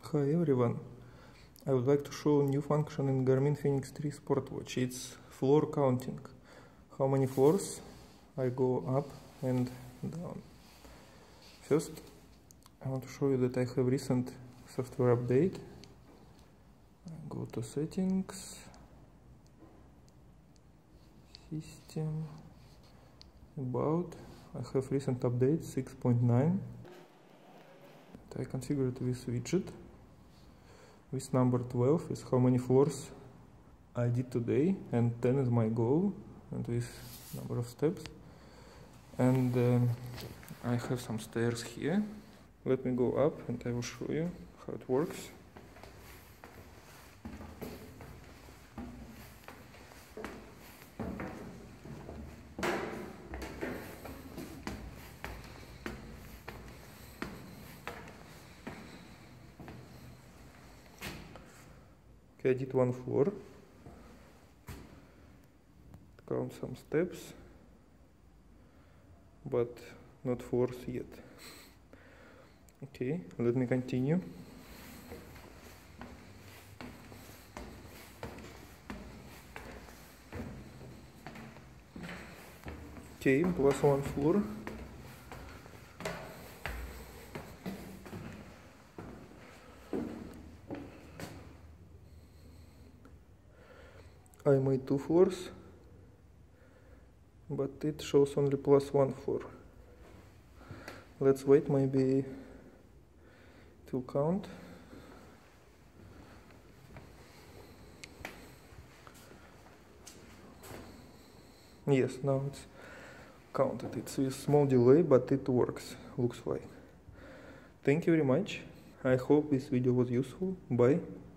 Hi everyone, I would like to show a new function in Garmin Fenix 3 Sportwatch. It's floor counting. How many floors I go up and down. First, I want to show you that I have recent software update. I go to settings, system, about. I have recent update 6.9. I configured this widget. This number 12 is how many floors I did today, and 10 is my goal, and this number of steps. And I have some stairs here. Let me go up and I will show you how it works. Okay, I did one floor. Count some steps, but not floors yet. Okay, let me continue. Okay, plus one floor. I made 2 floors, but it shows only plus 1 floor. Let's wait, maybe it will count. Yes, now it's counted. It's with small delay, but it works, looks like. Thank you very much. I hope this video was useful. Bye.